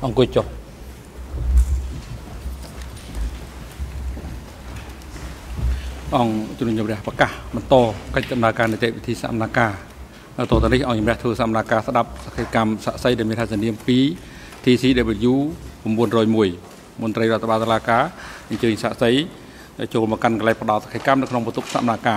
អង្គុយចុះអង្គជំនុំជម្រះប្រកាសបន្តកិច្ចដំណើរការនីតិវិធីសកម្មភាពតទៅនេះអង្គជំរះធ្វើសកម្មភាពស្ដាប់សកម្មសក្តិដែលមានថាសនាម2 TCW 901 មន្ត្រីរដ្ឋបាលតុលាការអញ្ជើញសាក្សីចូលមកកាន់កន្លែងផ្ដោតសកម្មនៅក្នុងបន្ទប់សកម្មភាព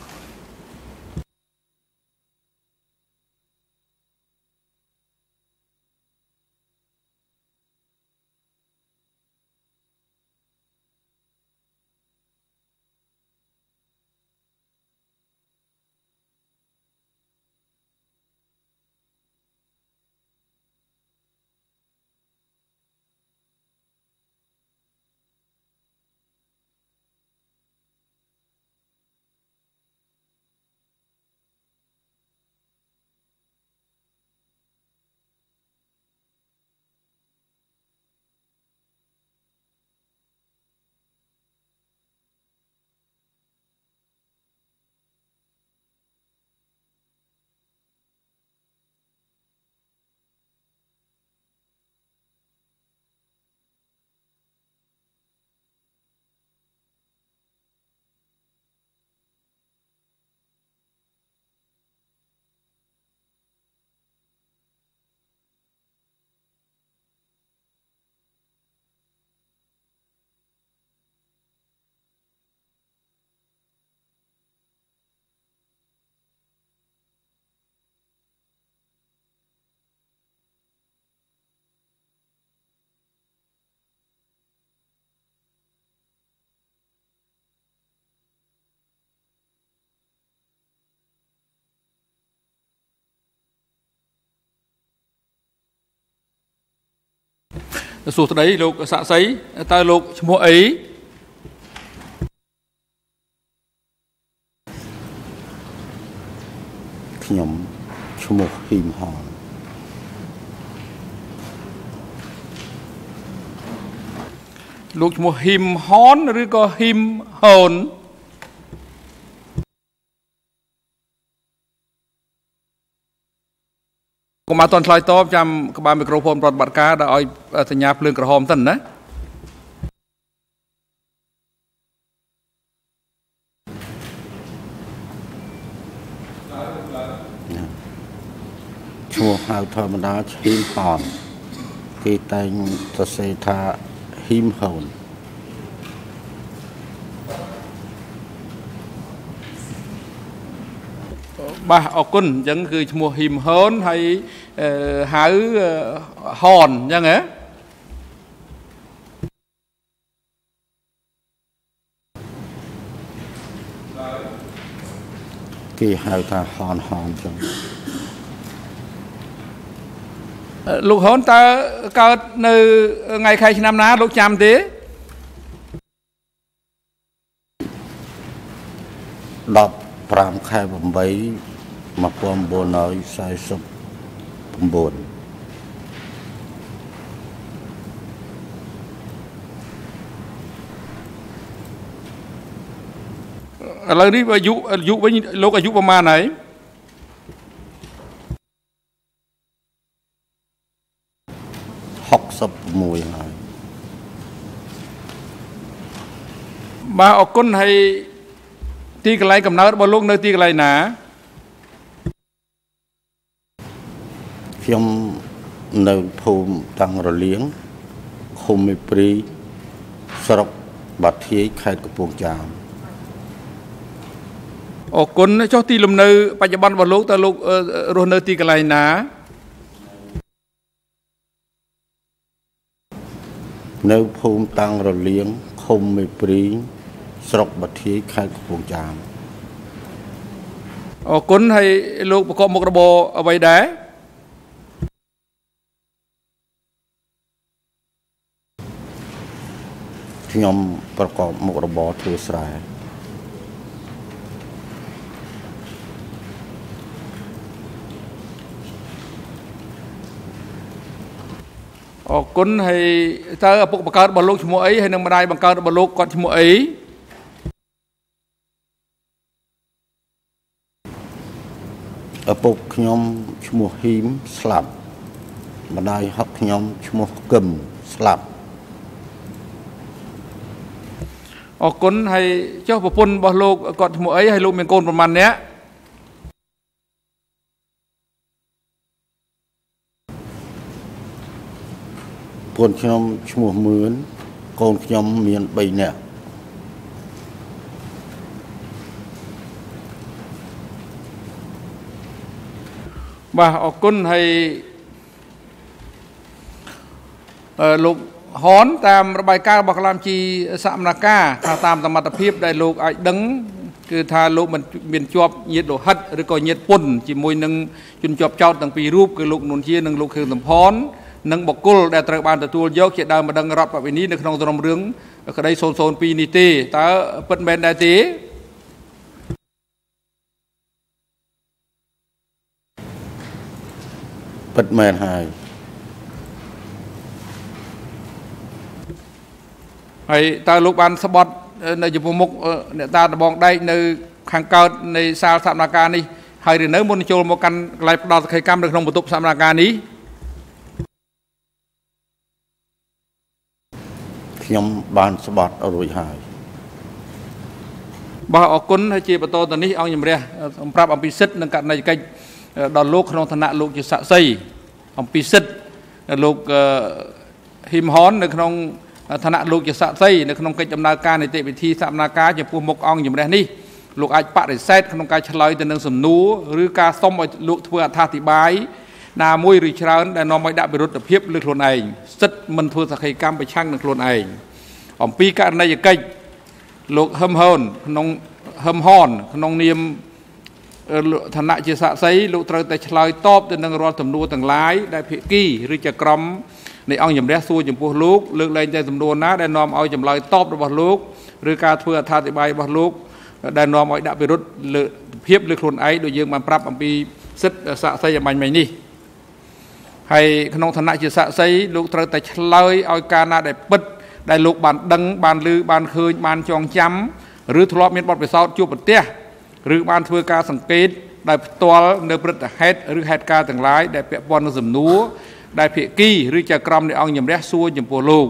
សួស្តីលោកសាក់សីតើលោកឈ្មោះអីខ្ញុំឈ្មោះហ៊ីមហនលោកឈ្មោះហ៊ីមហនឬក៏ហ៊ីមហូន កុំអត់តន់ឆ្លើយតបចាំក្បាលមីក្រូហ្វូនប្រតិបត្តិការដល់ឲ្យសញ្ញាភ្លើងក្រហមសិនណាឈ្មោះហៅធម្មតាហ៊ីមហនគេតែងសរសេរថាហ៊ីមហូន បាទអរគុណអញ្ចឹងគឺឈ្មោះហ៊ីមហូនហើយហៅហនអញ្ចឹងហ៎គេហៅថាហនអញ្ចឹងលោកហូនតើកើតនៅថ្ងៃខែឆ្នាំណាលោកចាំទេ 15 ខែ 8 1949 ឥឡូវនេះអាយុវិញលោកអាយុប្រមាណហើយ66ហើយបាទអរគុណហើយ ទីកន្លែងកំណើតរបស់លោកនៅទីកន្លែងណាខ្ញុំនៅភូមិតាំងរលៀងឃុំមេព្រីស្រុកបាត់ធាយខេត្តកំពង់ចាមអរគុណចុះទីលំនៅបច្ចុប្បន្នរបស់លោកតើលោករស់នៅទីកន្លែងណានៅភូមិតាំងរលៀងឃុំមេព្រី ស្រុកបាត់ធាយខេត្តកំពង់ចាមអរគុណហើយលោកប្រកបមុខរបរអ្វីដែរខ្ញុំប្រកបមុខរបរធ្វើស្រែអរគុណហើយតើឪពុកបង្កើតរបស់លោកឈ្មោះអីហើយនឹងម្ដាយបង្កើតរបស់លោកគាត់ឈ្មោះអី ឪពុកខ្ញុំឈ្មោះហ៊ីមស្លាប់ម្ដាយហឹកខ្ញុំឈ្មោះកឹមស្លាប់អរគុណហើយចុះប្រពន្ធរបស់លោកគាត់ឈ្មោះអីហើយលោកមានកូនប្រមាណអ្នកកូនខ្ញុំឈ្មោះមឿនកូនខ្ញុំមាន 3 នាក់បាទអរគុណហើយលោកហនតាមរបាយការណ៍របស់កលាមជីសមនការថាតាមសមត្ថភាពដែលលោកអាចដឹងគឺថាលោកមិនមានជាប់ញាតលោហិតឬក៏ញាតពុនជាមួយនឹងជនជាប់ចោតទាំងពីររូបគឺលោកនួនជានិងលោកខឿនសំផននិងបុគ្គលដែលត្រូវបានទទួលយកជាដើមម្ដងរដ្ឋបវេនីនៅក្នុងសំណុំរឿងក្តី002នេះទេតើពិតមែនដែរទេពិតមែនហើយហើយតើលោកបានស្បត់នៅចំពោះមុខអ្នកតាដបងដែកនៅខាងកើតនៃសាលសមនការនេះហើយឬនៅមុនចូលមកកាន់កន្លែងផ្ដល់សក្ខីកម្មនៅក្នុងបន្ទប់សមនការនេះខ្ញុំបានស្បត់រួចហើយបាទអរគុណហើយជាបន្តទៅនេះអង្គជំរះសម្រាប់អំពីសិទ្ធិនិងករណីកិច្ចដល់លោកក្នុងឋានៈលោកជាសាក្សីអំពីសិទ្ធិលោកហ៊ីមហននៅក្នុងឋានៈលោកជាសាក្សីនៅក្នុងកិច្ចដំណើរការនីតិវិធីសមនការចំពោះមុខអង្គជំរះនេះលោកអាចបដិសេធក្នុងការឆ្លើយទៅនឹងសំណួរឬការសុំឲ្យលោកធ្វើអត្ថាធិប្បាយណាមួយឬច្រើនដែលនាំឲ្យដាក់វិរុទ្ធភាពលើខ្លួនឯងសិទ្ធិមិនធ្វើសក្ខីកម្មប្រឆាំងនឹងខ្លួនឯងអំពីករណីកិច្ចលោកហ៊ឹមហនក្នុងនាមឋានៈជាសាក្សីលោកត្រូវតែឆ្លើយតបទៅនឹងរាល់សំណួរទាំងឡាយដែលភាគីឬជាក្រុមនៃអង្គជំរះសួរចំពោះលោកលើកលែងតែសំណួរណាដែលនាំឲ្យចម្លើយតបរបស់លោកឬការធ្វើអត្ថាធិប្បាយរបស់លោកដែលនាំឲ្យដាក់វិរុទ្ធលើភាពលើខ្លួនឯងដោយយើងបានប្រាប់អំពីសិទ្ធិសាក្សីអំបញ្ញមិញនេះហើយក្នុងឋានៈជាសាក្សីលោកត្រូវតែឆ្លើយឲ្យការណាដែលពិតដែលលោកបានដឹងបានឮបានឃើញបានចងចាំឬធ្លាប់មានបទពិសោធន៍ជួបប្រទះឬបានធ្វើការសង្កេតដោយផ្ទាល់នៅព្រឹត្តិហេតុឬហេតុការណ៍ទាំងឡាយដែលពាក់ព័ន្ធនឹងសំណួរដែលភាគីឬជាក្រុមនៃអង្គជំរះសួរចំពោះលោក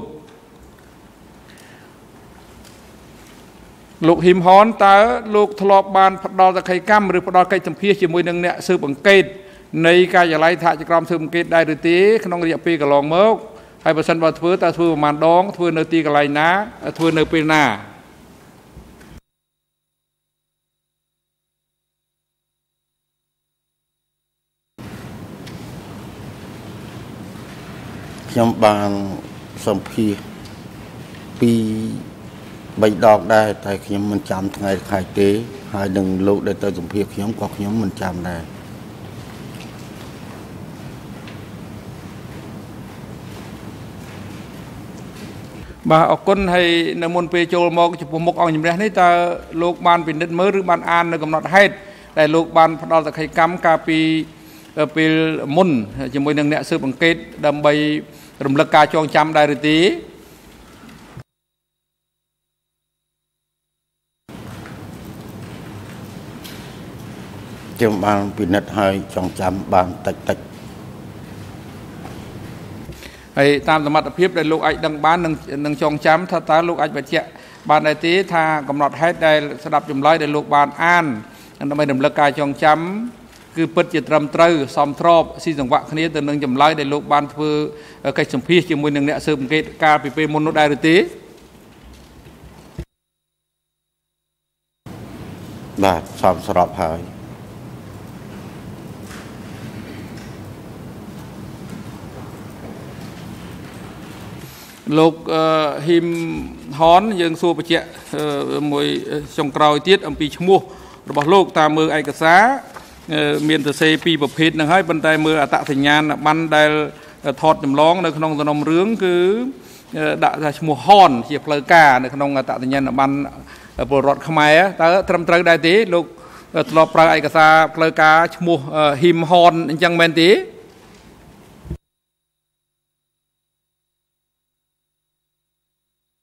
លោកហ៊ីមហនតើលោកធ្លាប់បានផ្ដល់សក្ខីកម្មឬផ្ដល់កិច្ចសម្ភាសជាមួយនឹងអ្នកស៊ើបអង្កេតនៃការិយាល័យសហជីវកម្មស៊ើបអង្កេតដែរឬទេក្នុងរយៈពេលកន្លងមកហើយបើសិនបើធ្វើតើធ្វើប្រមាណដងធ្វើនៅទីកន្លែងណាធ្វើនៅពេលណាខ្ញុំបានសម្ភាសពី 3 ដងដែរតែខ្ញុំមិនចាំថ្ងៃខែទេហើយនឹងលោកដែលទៅសម្ភាសខ្ញុំក៏ខ្ញុំមិនចាំដែរបាទអរគុណហើយនៅមុនពេលចូលមកចំពោះមុខអង្គជំរះនេះតើលោកបានពិនិត្យមើលឬបានអាននៅកំណត់ហេតុដែលលោកបានផ្ដល់សក្ខីកម្មកាលពីពេលមុនជាមួយនឹងអ្នកស៊ើបអង្កេតដើម្បីរំលឹកការចងចាំដែរឬទេខ្ញុំបានពិនិត្យហើយចងចាំបានតិចតិចហើយតាមសមត្ថភាពដែលលោកអាចដឹងបាននឹងចងចាំថាតើលោកអាចបញ្ជាក់បានដែរទេថាកំណត់ហេតុដែលស្ដាប់ចម្លើយដែលលោកបានអានដើម្បីរំលឹកការចងចាំគឺពិតជាត្រឹមត្រូវសមស្របស៊ីសង្វាក់គ្នាទៅនឹងចម្លើយដែលលោកបានធ្វើកិច្ចសម្ភាសជាមួយនឹងអ្នកស៊ើបអង្កេតកាលពីពេលមុននោះដែរឬទេបាទសមស្របហើយលោកហ៊ីមហនយើងសួរបញ្ជាក់មួយចុងក្រោយទៀតអំពីឈ្មោះរបស់លោកតាមមើលឯកសារមានសរសេរពីប្រភេទហ្នឹងហើយប៉ុន្តែមើលអត្តសញ្ញាណប័ណ្ណដែលថតចម្លងនៅក្នុងសំណុំរឿងគឺដាក់ថាឈ្មោះហនជាផ្លូវការនៅក្នុងអត្តសញ្ញាណប័ណ្ណពលរដ្ឋខ្មែរតើត្រឹមត្រូវដែរទេលោកធ្លាប់ប្រើឯកសារផ្លូវការឈ្មោះហ៊ីមហនអញ្ចឹងមែនទេ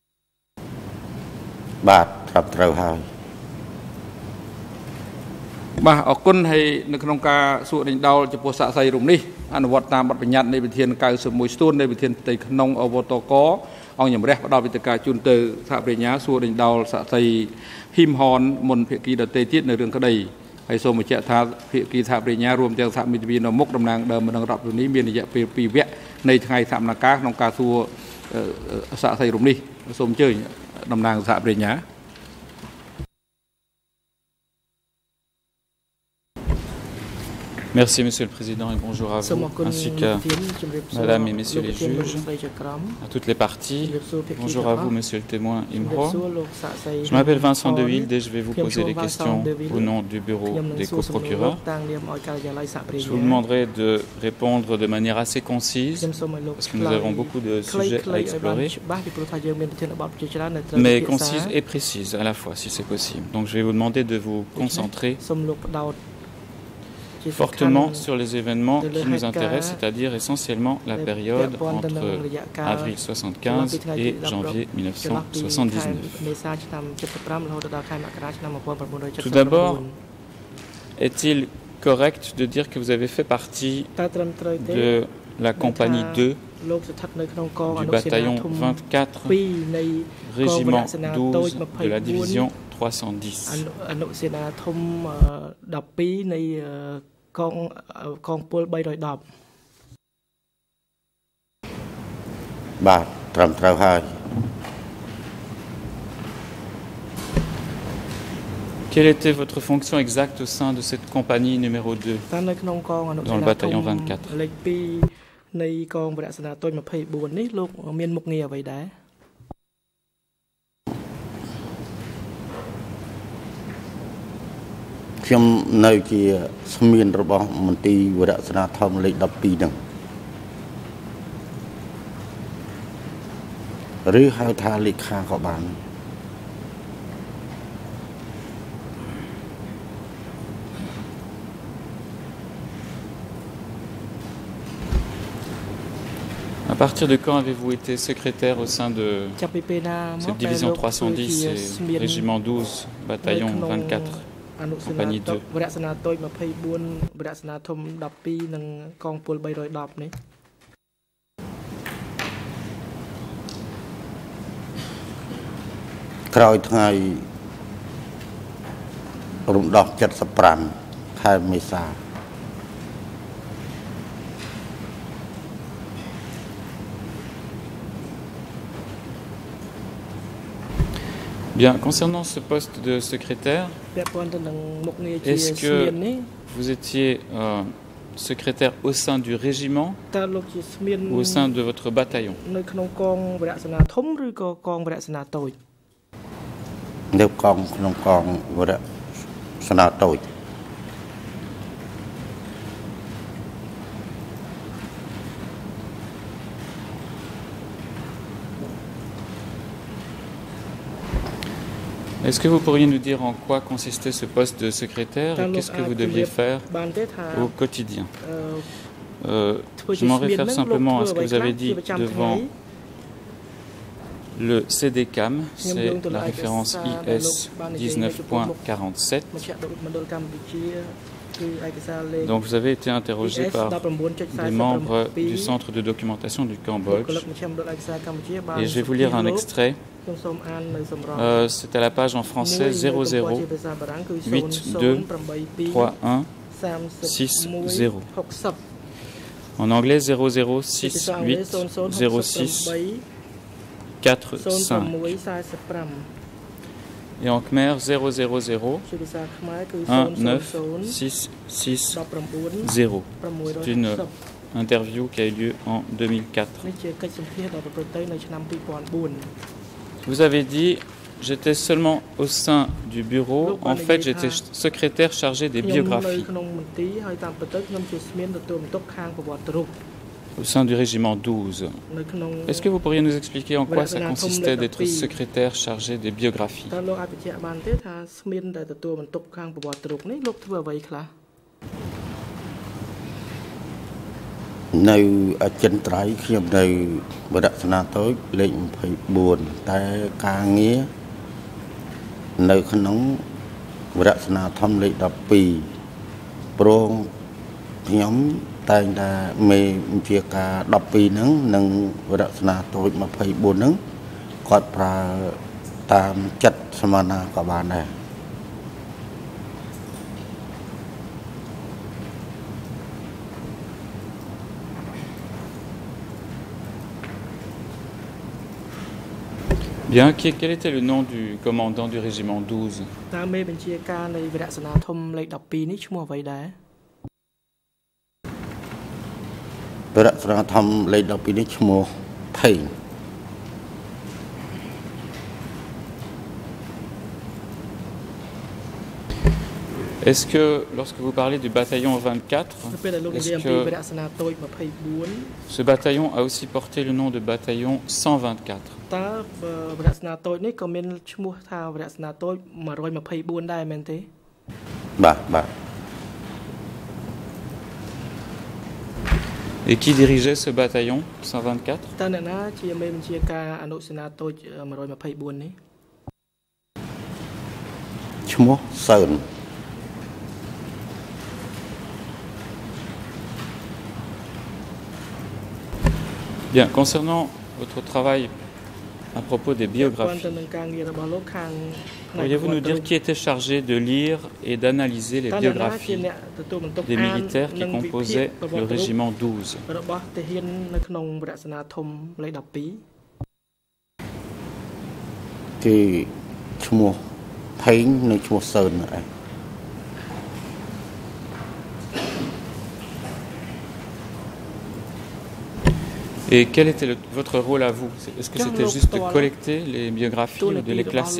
បាទត្រឹមត្រូវហើយបាទអរគុណហើយនៅក្នុងការសួរដេញដោលចំពោះសាកសីរំនេះអនុវត្តតាមបទបញ្ញត្តិនៃវិធាន91ស្ទួននៃវិធានផ្ទៃក្នុងអវតកអង្គជំរះផ្ដល់វិធានការជូនទៅសហប្រញ្ញាសួរដេញដោលសាកសីហ៊ីមហនមុនភាគីដទៃទៀតនៅរឿងក្តីហើយសូមបញ្ជាក់ថាភាគីសហប្រញ្ញារួមទាំងសហមិត្តភាពនៅមុខតំណាងដើមម្ដងរដ្ឋនេះមានរយៈពេល2វគ្គនៃថ្ងៃសកម្មភាពក្នុងការសួរសាកសីរំនេះសូមអញ្ជើញតំណាងសហប្រញ្ញា Merci Monsieur le Président et bonjour à vous, ainsi qu'à Madame et Messieurs les juges, à toutes les parties. Bonjour à vous Monsieur le témoin Imro. Je m'appelle Vincent de Hilde et je vais vous poser des questions au nom du bureau des coprocureurs. Je vous demanderai de répondre de manière assez concise, parce que nous avons beaucoup de sujets à explorer, mais concise et précise à la fois, si c'est possible. Donc je vais vous demander de vous concentrer fortement sur les événements qui nous intéressent, c'est-à-dire essentiellement la période entre avril 1975 et janvier 1979. Tout d'abord, est-il correct de dire que vous avez fait partie de la compagnie 2 du bataillon 24, régiment 12 de la division 310. Quelle était votre fonction exacte au sein de cette compagnie numéro 2 dans le bataillon 24? Chum nơi kia Samoeurnរបស់មន្ទីរវរៈសេនាធម្មលេខ12ហ្នឹងឬហៅថាលេខាក៏បាន À partir de quand avez-vous été secrétaire au sein de cette division 310 et régiment 12, bataillon 24, compagnie 2? Kroiថ្ងៃរំដោះ75ខែមេសា Bien, concernant ce poste de secrétaire, est-ce que vous étiez secrétaire au sein du régiment ou au sein de votre bataillon? Est-ce que vous pourriez nous dire en quoi consistait ce poste de secrétaire et qu'est-ce que vous deviez faire au quotidien? Je m'en réfère simplement à ce que vous avez dit devant le CDCAM, c'est la référence IS 19.47. Donc vous avez été interrogé par des membres du centre de documentation du Cambodge et je vais vous lire un extrait. C'est à la page en français 00823160. En anglais 00680645. Et en Khmer 000-19660. C'est une interview qui a eu lieu en 2004. Vous avez dit, j'étais seulement au sein du bureau, en fait j'étais secrétaire chargé des biographies. Au sein du régiment 12. Est-ce que vous pourriez nous expliquer en quoi ça consistait d'être secrétaire chargé des biographies? នៅអចិន្ត្រៃយ៍ខ្ញុំនៅវរៈស្នាតូចលេខ24តែការងារនៅក្នុងវរៈស្នាធម្មលេខ12ព្រមខ្ញុំតែងតែមេវិជាការ12ហ្នឹងនិងវរៈស្នាតូច24ហ្នឹងគាត់ប្រើតាមចិត្តសមាណាក៏បានដែរ Bien, quel était le nom du commandant du régiment 12? តើមេបញ្ជាការនៃវរៈសេនាធំលេខ12នេះឈ្មោះអ្វីដែរវរៈសេនាធំលេខ12នេះឈ្មោះថេង Est-ce que, lorsque vous parlez du bataillon 24, est-ce que ce bataillon a aussi porté le nom de bataillon 124? Et qui dirigeait ce bataillon 124? Samoeurn. Bien, concernant votre travail à propos des biographies, pourriez-vous nous dire qui était chargé de lire et d'analyser les biographies des militaires qui composaient le régiment 12? Et quel était votre rôle à vous? Est-ce que c'était juste de collecter les biographies ou de les classer?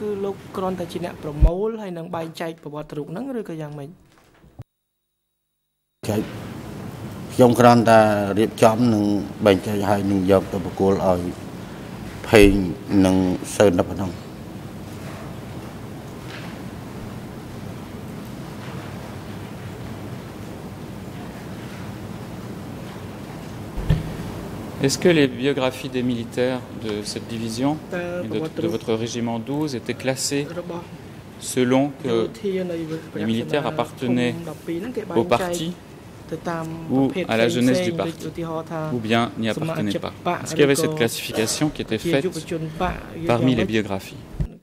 Est-ce que les biographies des militaires de cette division et de votre régiment 12 étaient classées selon que les militaires appartenaient au parti ou à la jeunesse du parti, ou bien n'y appartenaient pas? Est-ce qu'il y avait cette classification qui était faite parmi les biographies?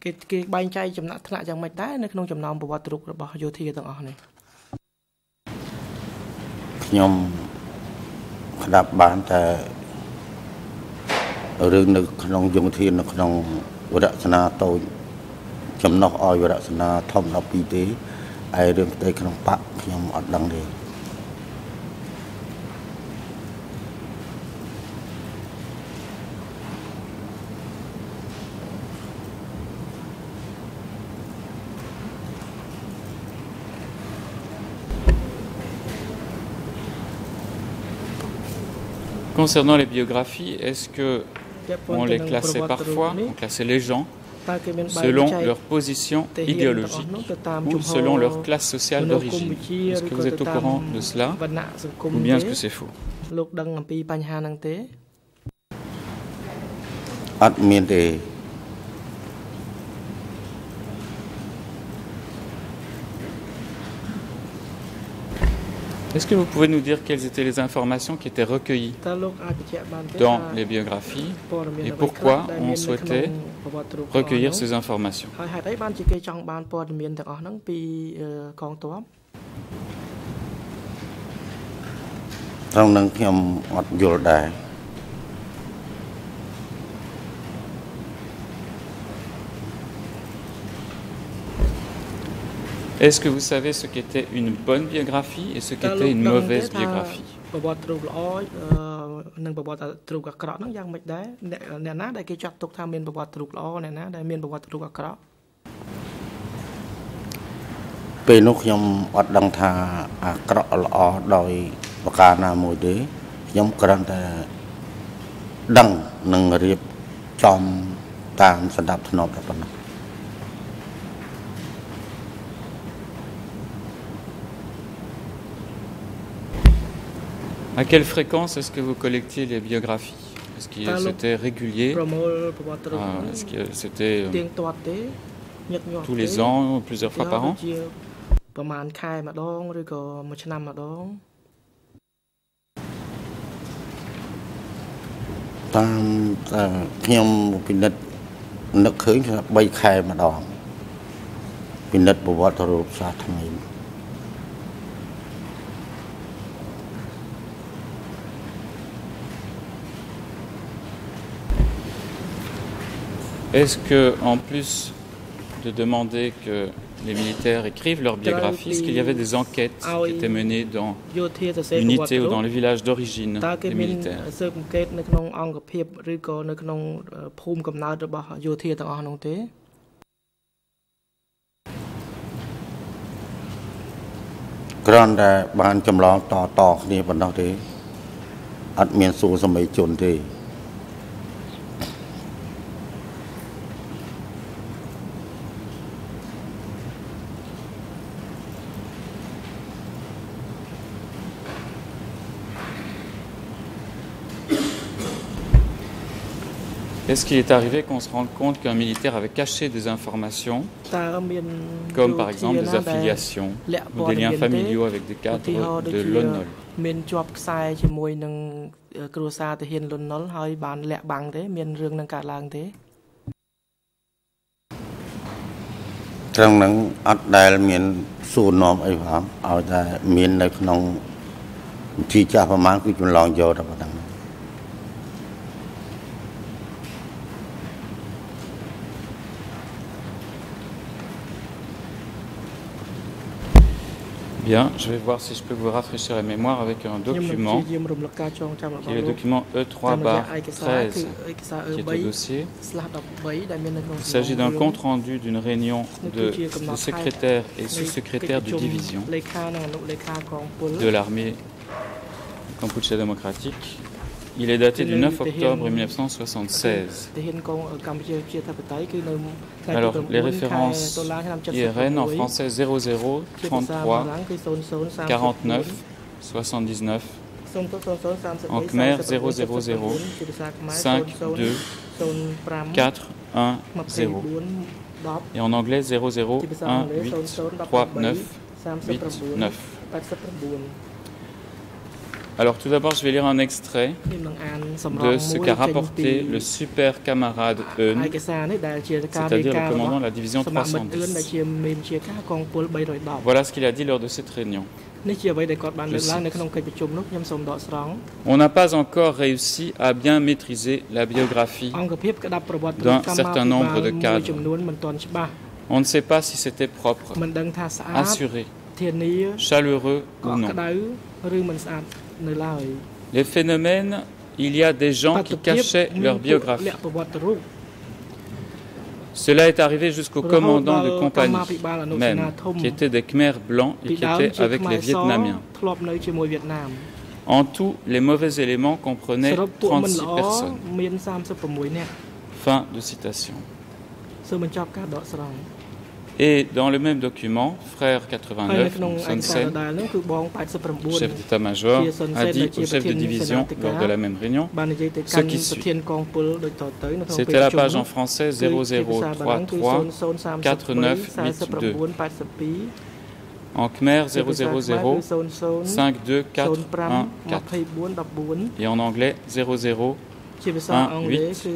Concernant les biographies, est-ce qu'on les classait parfois, on classait les gens selon leur position idéologique ou selon leur classe sociale d'origine? Est-ce que vous êtes au courant de cela ou bien est-ce que c'est faux? Est-ce que vous pouvez nous dire quelles étaient les informations qui étaient recueillies dans les biographies et pourquoi on souhaitait recueillir ces informations? Est-ce que vous savez ce qu'était une bonne biographie et ce qu'était une mauvaise biographie? À quelle fréquence est-ce que vous collectiez les biographies? Est-ce que c'était régulier? Est-ce que c'était tous les ans, plusieurs fois par an. Est-ce que, en plus de demander que les militaires écrivent leur biographie, est-ce qu'il y avait des enquêtes qui étaient menées dans l'unité ou dans le village d'origine des militaires? Est-ce qu'il est arrivé qu'on se rende compte qu'un militaire avait caché des informations, comme par exemple des affiliations ou des liens familiaux avec des cadres de l'ONOL? Bien, je vais voir si je peux vous rafraîchir la mémoire avec un document, qui est le document E3/13, qui est au dossier. Il s'agit d'un compte-rendu d'une réunion de secrétaires et sous-secrétaires de division de l'armée cambodgienne démocratique. Il est daté du 9 octobre 1976. Alors, les références IRN en français 00 33 49 79, en Khmer 000 52 4 1 0 et en anglais 00 1 8 3 9 8 9. Alors tout d'abord, je vais lire un extrait de ce qu'a rapporté le super camarade Eun, c'est-à-dire le commandant de la division 310. Voilà ce qu'il a dit lors de cette réunion. On n'a pas encore réussi à bien maîtriser la biographie d'un certain nombre de cadres. On ne sait pas si c'était propre, assuré, chaleureux ou non. Les phénomènes, il y a des gens qui cachaient leur biographie. Cela est arrivé jusqu'au commandant de compagnie même, qui étaient des Khmer blancs et qui étaient avec les Vietnamiens. En tout, les mauvais éléments comprenaient 36 personnes. Fin de citation. Et dans le même document, frère 89, Son Sen, chef d'état-major, a dit au chef de division lors de la même réunion ce qui suit. C'était la page en français 0033 4982. En Khmer 000 52414 et en anglais 00 18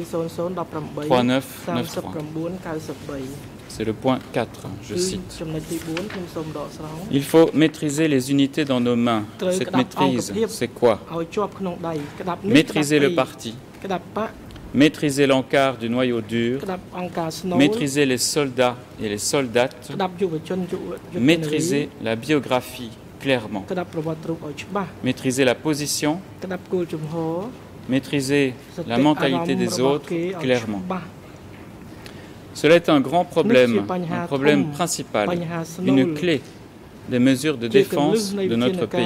3993. C'est le point 4, je cite. Il faut maîtriser les unités dans nos mains. Cette maîtrise, c'est quoi? Maîtriser le parti, maîtriser l'encart du noyau dur, maîtriser les soldats et les soldates, maîtriser la biographie clairement, maîtriser la position, maîtriser la mentalité des autres clairement. Cela est un grand problème, un problème principal, une clé des mesures de défense de notre pays.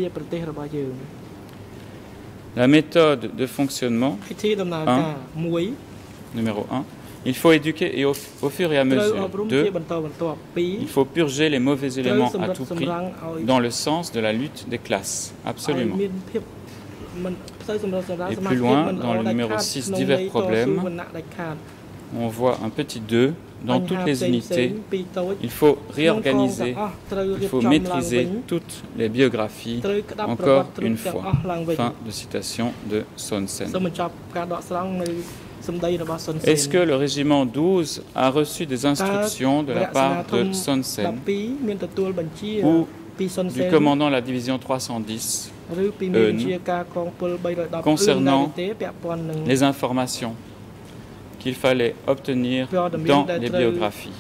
La méthode de fonctionnement, numéro 1, il faut éduquer et au fur et à mesure. 2, il faut purger les mauvais éléments à tout prix dans le sens de la lutte des classes, absolument. Et plus loin, dans le numéro 6, divers problèmes, on voit un petit 2, dans toutes les unités, il faut réorganiser, il faut maîtriser toutes les biographies, encore une fois. Fin de citation de Samoeurn. Est-ce que le régiment 12 a reçu des instructions de la part de Samoeurn ou du commandant de la division 310 concernant les informations qu'il fallait obtenir dans les biographies?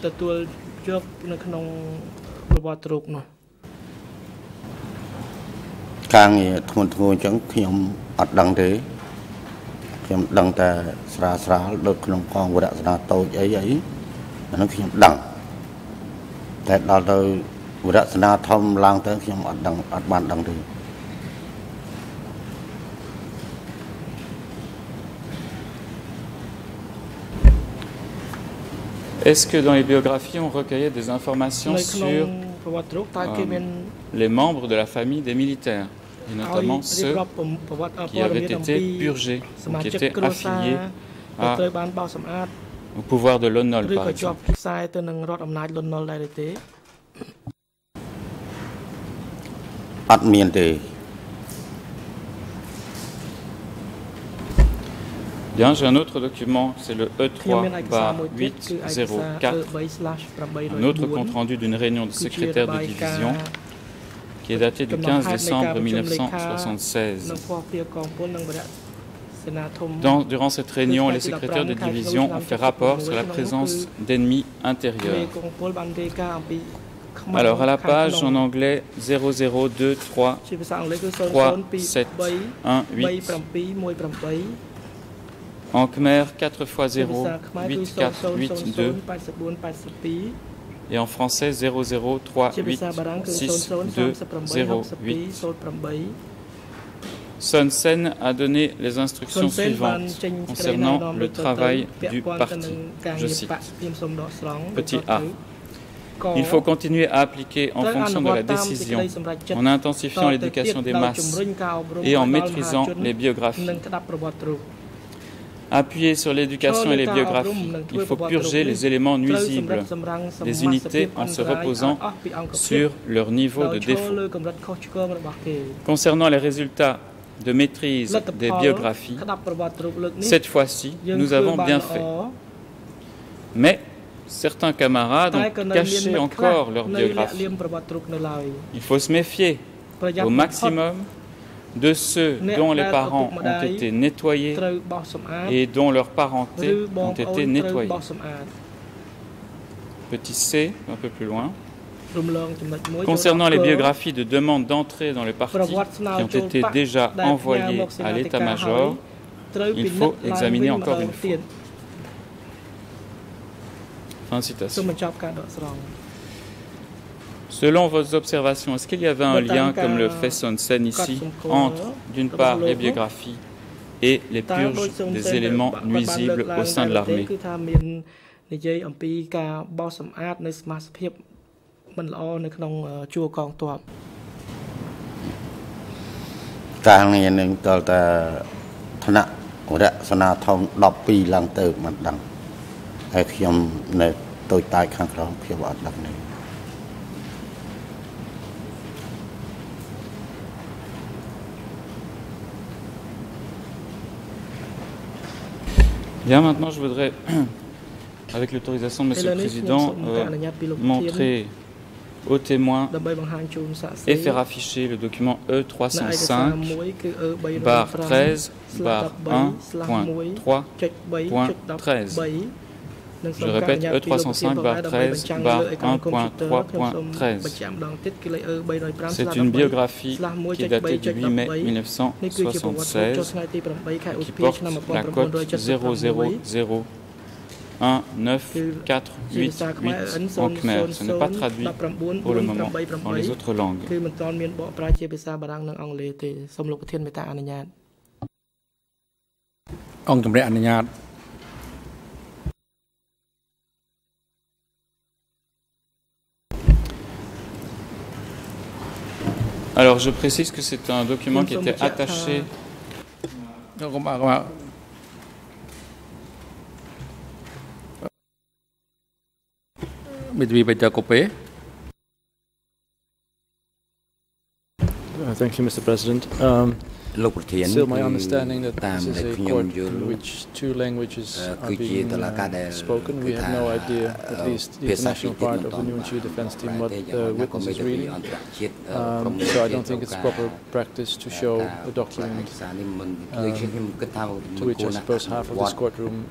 Est-ce que dans les biographies, on recueillait des informations sur les membres de la famille des militaires, et notamment ceux qui avaient été purgés, ou qui étaient affiliés au pouvoir de l'Onnol, par exemple? Bien, j'ai un autre document, c'est le E3/804, un autre compte-rendu d'une réunion de secrétaire de division qui est daté du 15 décembre 1976. Durant cette réunion, les secrétaires de division ont fait rapport sur la présence d'ennemis intérieurs. Alors, à la page en anglais 00233718, en Khmer 4x0 8482 et en français 00386208. Samoeurn a donné les instructions suivantes concernant le travail du parti. Je cite. Petit a. Il faut continuer à appliquer en fonction de la décision, en intensifiant l'éducation des masses et en maîtrisant les biographies. Appuyer sur l'éducation et les biographies, il faut purger les éléments nuisibles des unités en se reposant sur leur niveau de défaut. Concernant les résultats de maîtrise des biographies, cette fois-ci, nous avons bien fait. Mais certains camarades ont caché encore leur biographie. Il faut se méfier au maximum de ceux dont les parents ont été nettoyés et dont leurs parentés ont été nettoyés. Petit c, un peu plus loin. Concernant les biographies de demande d'entrée dans le parti qui ont été déjà envoyées à l'état-major, il faut examiner encore une fois. Fin de citation. Selon vos observations, est-ce qu'il y avait un lien, comme le fait Samoeurn ici, entre, d'une part, les biographies et les purges des éléments nuisibles au sein de l'armée? Bien, maintenant je voudrais, avec l'autorisation de M. le Président, montrer aux témoins et faire afficher le document E305/13/1.3.13. Je répète, E305/13/1.3.13. C'est une biographie qui est datée du 8 mai 1976 qui porte la cote 00019488 en Khmer. Ce n'est pas traduit pour le moment dans les autres langues. Alors, je précise que c'est un document qui était attaché Thank you, Mr. President. Still, my understanding that this is a court in which two languages are being spoken. We have no idea, at least the international part of the New Defense Team, what the witness is reading. So I don't think it's proper practice to show a document to which I suppose half of this courtroom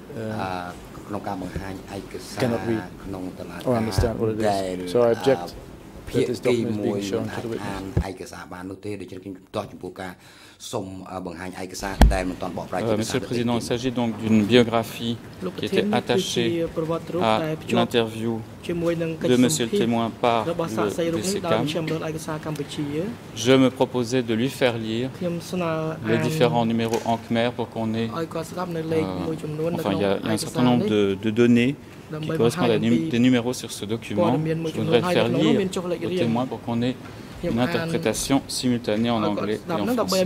cannot read or understand what it is. So I object that this document is being shown to the witness. Monsieur le Président, il s'agit donc d'une biographie qui était attachée à l'interview de Monsieur le témoin par le DCCAM. Je me proposais de lui faire lire les différents numéros en Khmer pour qu'on ait... Enfin, il y a un certain nombre de données qui correspondent à des numéros sur ce document. Je voudrais le faire lire au témoin pour qu'on ait une interprétation simultanée en anglais et en français.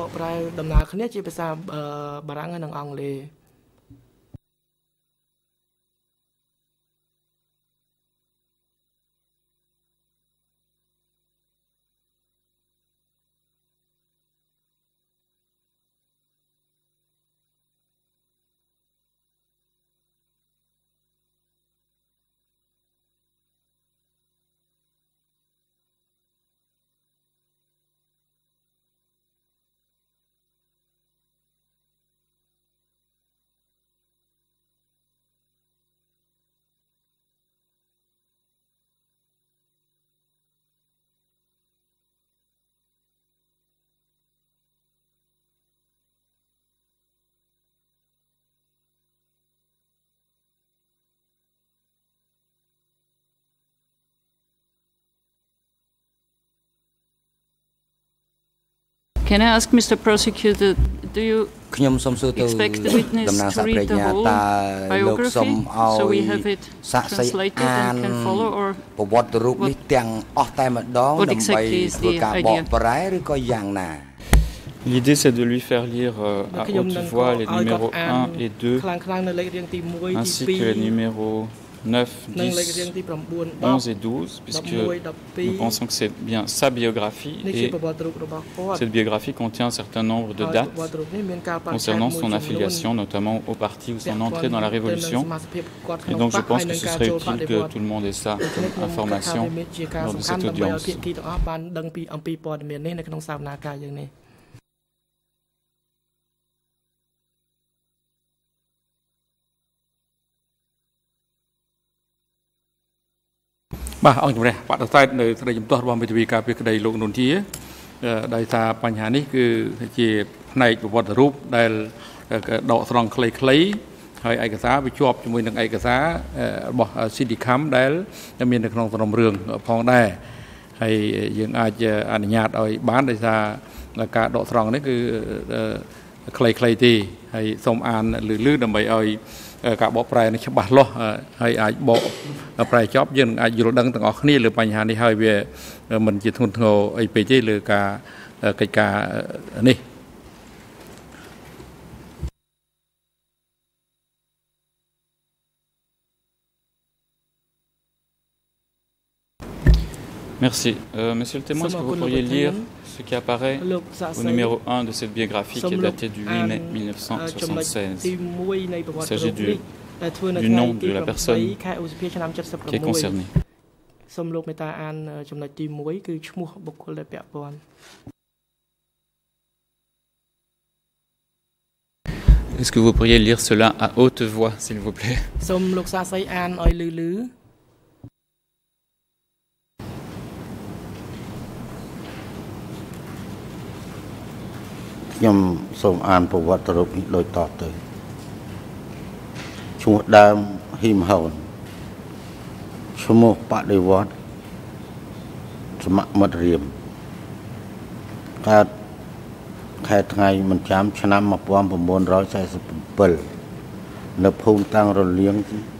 Can I ask Mr. Prosecutor, do you expect the witness to read the whole biography so we have it translated and can follow, or what exactly is the idea? L'idée, c'est de lui faire lire à haute voix les numéros 1 et 2, ainsi que les numéros 9, 10, 11 et 12, puisque nous pensons que c'est bien sa biographie, et cette biographie contient un certain nombre de dates concernant son affiliation, notamment au parti ou son entrée dans la Révolution. Et donc je pense que ce serait utile que tout le monde ait ça comme information lors de cette audience. Bah, ông chủ này, bạn đặt tay nơi đây chúng tôi làm việc cà phê cái đầy lượng nôn chia, đại taปัญหานี้คือจีในประวัติรูปได้ดอกสรองคล้ายๆให้เอกสารไปชอบจมูกหนึ่งเอกสารบอกสิทธิคำได้จะมีในขนมสนมเรืองพองได้ให้ยังอาจจะอนุญาตเอาบ้านได้ซาการดอกสรองนี่คือคล้ายๆที่ให้สมอ่านหรือลื้อดำไปเอาการบอกปลายในฉบับล้อให้อาจบอกปลายจ็อบยังอาจอยู่ดังต่างออกนี่หรือปัญหาที่ให้เวมันจะทุนโง่ไอไปเจหรือการนี่ Merci. Monsieur le témoin, est-ce que vous pourriez lire ce qui apparaît au numéro 1 de cette biographie qui est datée du 8 mai 1976? Il s'agit du nom de la personne qui est concernée. Est-ce que vous pourriez lire cela à haute voix, s'il vous plaît? Nhưng sông an của vật rồi bị lôi tọt tới chúng đam hìm hồn số một bạn đều vót số mạng mật riềm khai ngày mình chám cho năm một vòng 947នៅភូមិតាំងរលៀង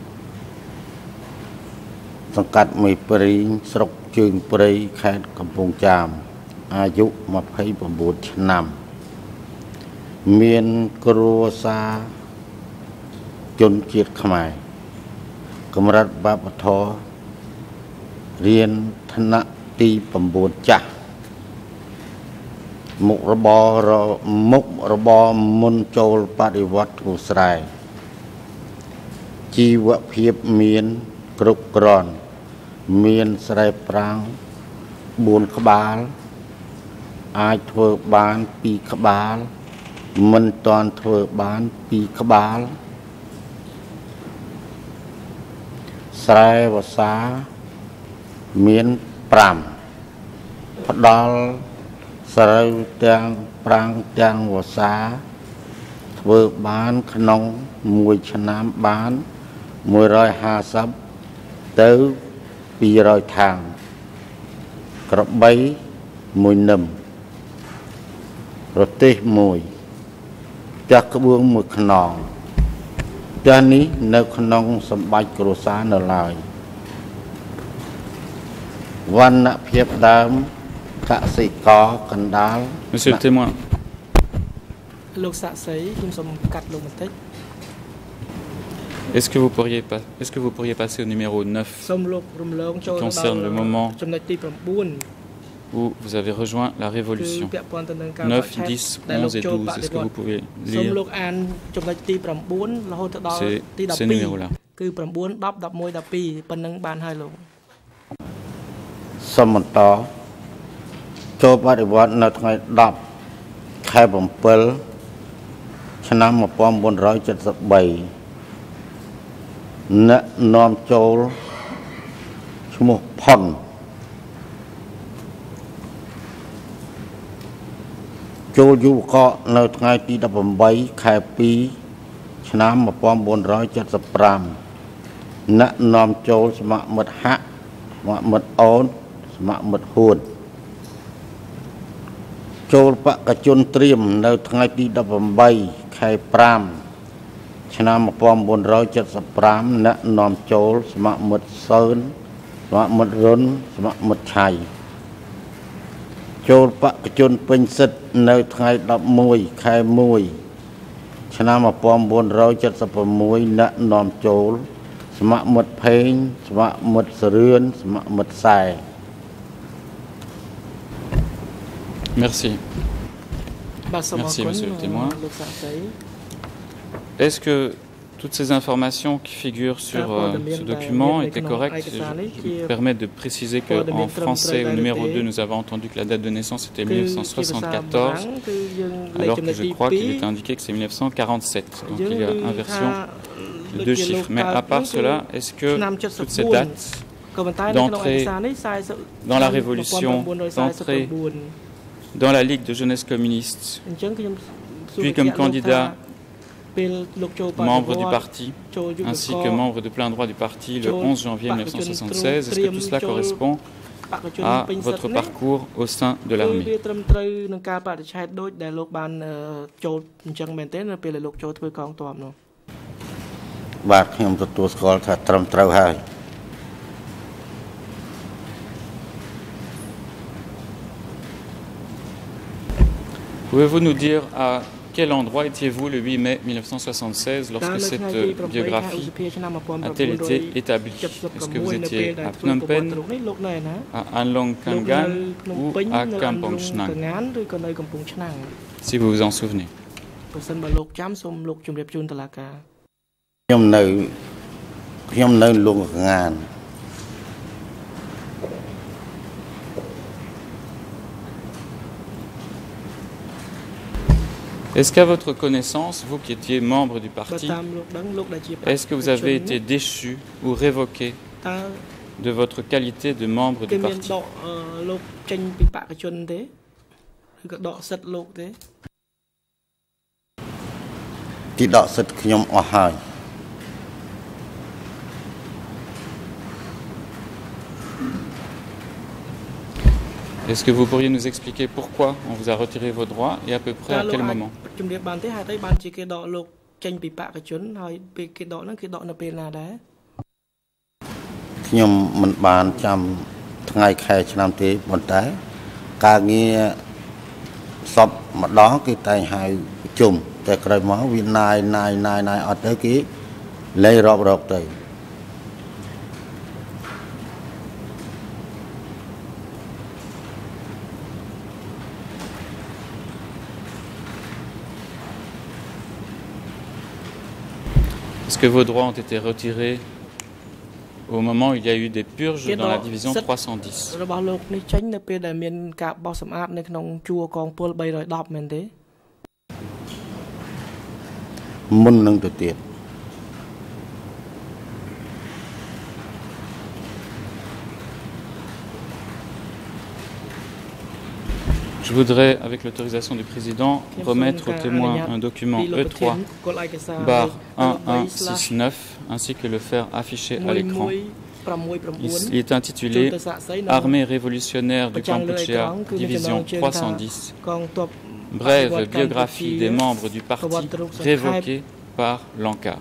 សង្កាត់មេព្រីស្រុកជើងព្រៃខេត្តកំពង់ចាមអាយុ29ឆ្នាំមានគ្រួសារជនជាតិខ្មែរកម្រិតវប្បធម៌ riêng thân nặng ti bầm buồn chả mục rô bò môn châu bát đi vắt của sài chi vợ phiếp miên cục gòn miên sài prang buồn khá bál ai thơ bán pi khá bál mình toàn thơ bán pi khá bál sài và xá miên pram phát đal sài trang prang trang và xá thơ bán khá nông mùi chân nám bán mùi roi hà sắp tới pi roi thang cọp bấy mùi nầm rồi tê mùi chắc cái buông mùi khăn nòng cho ní nơi khăn nòng xâm bạch của xa nở lại văn nạ phiếp đám cả sĩ có cần đá. Monsieur le témoin. Lục xạ sấy kim xâm cắt lục một tích. Est-ce que vous pourriez passer au numéro 9 qui concerne le moment où vous avez rejoint la Révolution? 9, 10, 11 et 12, est-ce que vous pouvez lire ces numéros-là? Samoeurn cho bắt đầu vào ngày 10 khai bẩm pel năm 1477 nợ nom châu một phần châu du có nơi ngày tí đập bấy khai pi năm 1475 nợ nom châu mạ mật hạ mạ mật ôn mạ mật hồn châu bạc cả chôn triềm nơi ngày tí đập bấy khai pram năm 1475 nợ nom châu mạ mật sơn mạ mật rốn mạ mật chày châu bạc cả chôn pin sứt nơi ngày đập mùi khai mùi năm 1476 nợ nom châu mạ mật phèn mạ mật sườn mạ mật xài. Merci. Merci, monsieur le témoin. Est-ce que toutes ces informations qui figurent sur ce document étaient correctes? Je me permets de préciser qu'en français, au numéro 2, nous avons entendu que la date de naissance était 1974, alors que je crois qu'il est indiqué que c'est 1947. Donc il y a inversion de 2 chiffres. Mais à part cela, est-ce que toute cette date d'entrée dans la Révolution, d'entrée dans la Ligue de jeunesse communiste, puis comme candidat membre du parti, ainsi que membre de plein droit du parti le 11 janvier 1976, est-ce que tout cela correspond à votre parcours au sein de l'armée? Pouvez-vous nous dire à quel endroit étiez-vous le 8 mai 1976 lorsque cette biographie a-t-elle été établie? Est-ce que vous étiez à Phnom Penh, à An Long Kangan ou à Kampong Chnang? Si vous vous en souvenez. Est-ce qu'à votre connaissance, vous qui étiez membre du parti, est-ce que vous avez été déchu ou révoqué de votre qualité de membre du parti? Est-ce que vous pourriez nous expliquer pourquoi on vous a retiré vos droits et à peu près à quel moment? Chumแต่ใครมาวินายอดเตกี้เลยรอบๆเลย Est-ce que vos droits ont été retirés au moment où il y a eu des purges dans la division 310? Je voudrais, avec l'autorisation du président, remettre aux témoins un document E3 barre 1169 ainsi que le faire afficher à l'écran. Il est intitulé Armée révolutionnaire du Cambodgia, division 310. Brève biographie des membres du parti révoqués par l'ANCAR.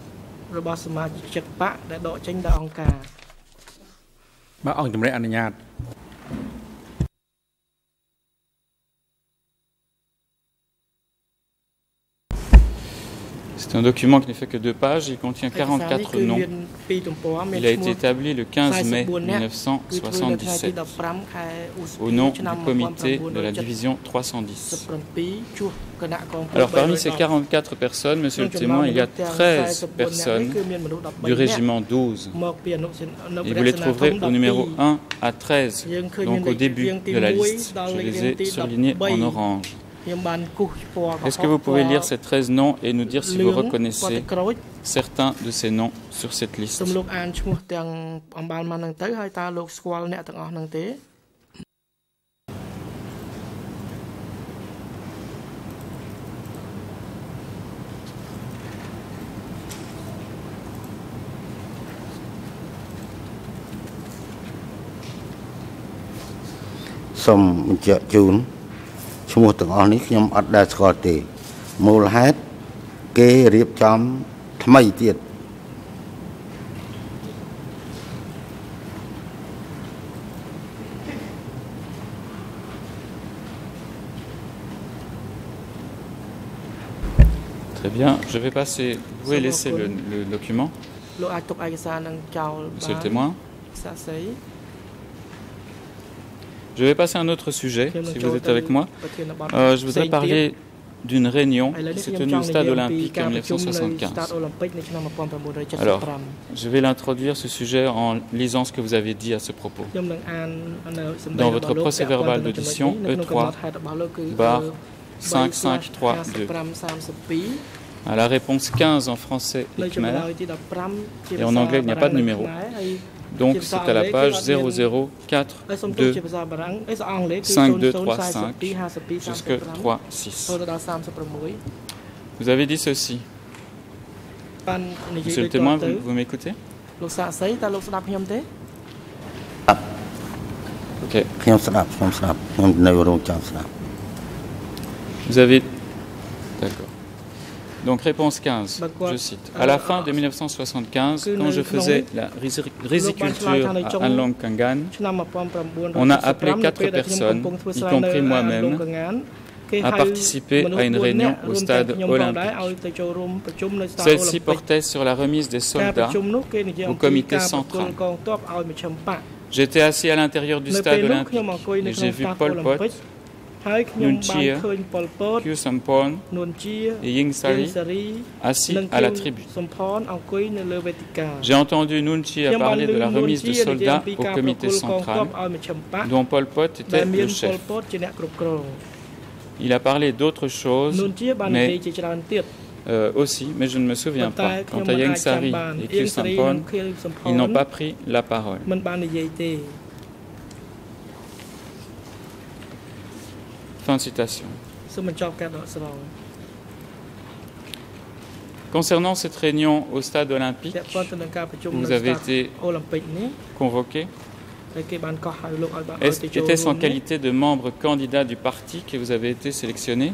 C'est un document qui ne fait que 2 pages, il contient 44 noms. Il a été établi le 15 mai 1977 au nom du comité de la division 310. Alors parmi ces 44 personnes, monsieur le témoin, il y a 13 personnes du régiment 12. Et vous les trouverez au numéro 1 à 13, donc au début de la liste. Je les ai surlignés en orange. Est-ce que vous pouvez lire ces 13 noms et nous dire si vous reconnaissez certains de ces noms sur cette liste? Chum. ឈ្មោះទាំងអស់នេះខ្ញុំអត់ដែលស្គាល់ទេមូលហេតុគេរៀបចំថ្មីទៀត Très bien, je vais passer, vous pouvez laisser le document. Monsieur le témoin. Je vais passer à un autre sujet, si vous êtes avec moi. Je voudrais parler d'une réunion qui s'est tenue au stade olympique en 1975. Alors, je vais l'introduire ce sujet en lisant ce que vous avez dit à ce propos. Dans votre procès-verbal d'audition, E3, barre 5532. À la réponse 15 en français et Khmer, et en anglais il n'y a pas de numéro. Donc c'est à la page 00425235 jusque 36. Vous avez dit ceci. Monsieur le témoin, vous m'écoutez? Ok. Vous avez... D'accord. Donc réponse 15, je cite. À la fin de 1975, quand je faisais la riziculture à Anlong Kangan, on a appelé 4 personnes, y compris moi-même, à participer à une réunion au stade olympique. Celle-ci portait sur la remise des soldats au comité central. J'étais assis à l'intérieur du stade olympique et j'ai vu Pol Pot, Nuon Chea, Samoeurn et Ieng Sary assis à la tribune. J'ai entendu Nuon Chea parler de la remise de soldats au comité central, dont Pol Pot était le chef. Il a parlé d'autres choses, mais aussi, mais je ne me souviens pas. Quant à Ieng Sary et Samoeurn, ils n'ont pas pris la parole. Fin de citation. Concernant cette réunion au stade olympique, vous avez été convoqué. Était-ce en qualité de membre candidat du parti que vous avez été sélectionné?